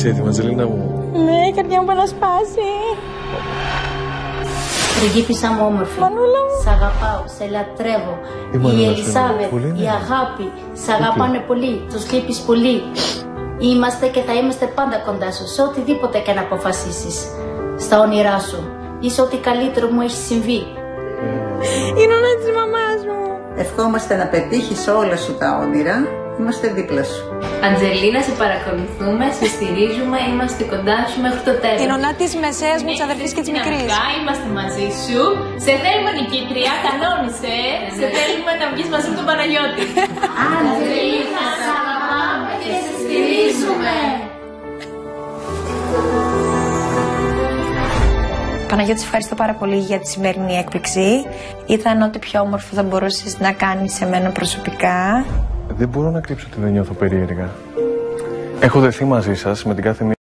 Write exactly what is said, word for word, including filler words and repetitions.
Είσαι έτοιμη, Αντζελίνα μου? Ναι, η καρδιά μου πάει να σπάσει. Πριγκίπισσα μου όμορφη. Μανούλα μου. Σ' αγαπάω, σε λατρεύω. Η Η, Μανούλα σου Ελισάβετ, είναι πολύ, η ναι. αγάπη. Σ' αγαπάνε πολύ, τους λείπεις πολύ. Είμαστε και θα είμαστε πάντα κοντά σου, σε οτιδήποτε και να αποφασίσεις. Στα όνειρά σου. Είσαι ό,τι καλύτερο μου έχει συμβεί. Είναι ο νόημα της μαμάς μου. Ευχόμαστε να πετύχεις όλα σου τα όνειρα. Είμαστε δίπλα σου. Αντζελίνα, σε παρακολουθούμε, σε στηρίζουμε, είμαστε κοντά σου μέχρι το τέλος. Είναι ο νόημα της μεσαίας μου, της αδερφής και της μικρής. Είμαστε μαζί σου. Σε θέλουμε νικήτρια, κανόνισε. Σε θέλουμε να βγεις μαζί με τον Παναγιώτη. Αντζελίνα, σ' αγαπάμε και σε στηρίζουμε. Παναγιώτη, σε ευχαριστώ πάρα πολύ για τη σημερινή έκπληξη. Ήταν ό,τι πιο όμορφο θα μπορούσες να κάνεις σε μένα προσωπικά. Δεν μπορώ να κρύψω ότι δεν νιώθω περίεργα. Έχω δεθεί μαζί σας με την κάθε μία.